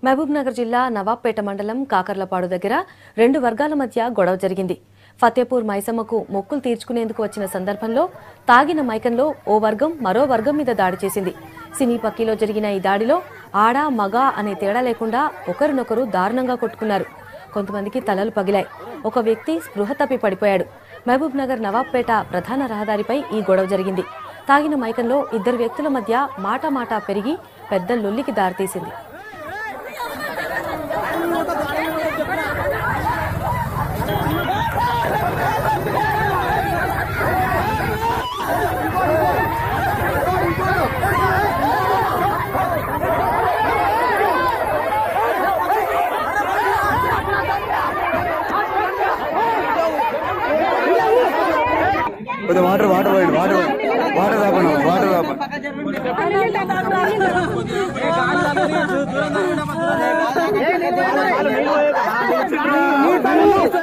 మహబూబ్నగర్ జిల్లా నవాబ్పేట మండలం కాకర్లపాడు దగ్గర రెండు వర్గాల మధ్య గొడవ జరిగింది. ఫతేపూర్ మైసమ్మకు మొక్కులు తీర్చుకునేందుకు వచ్చిన సందర్భంలో తాగిన మైకంలో ఓ వర్గం మరో వర్గం మీద దాడి చేసింది. సినీ పక్కీలో జరిగిన ఈ దాడిలో ఆడ మగ అనే తేడా లేకుండా ఒకరినొకరు దారుణంగా కొట్టుకున్నారు. కొంతమందికి తలలు పగిలాయి. ఒక వ్యక్తి స్పృహ తప్పి పడిపోయాడు. మహబూబ్నగర్ నవాబ్పేట ప్రధాన రహదారిపై ఈ గొడవ జరిగింది. తాగిన మైకంలో ఇద్దరు వ్యక్తుల మధ్య మాట పెరిగి పెద్ద లొల్లికి దారితీసింది. Water water water water water water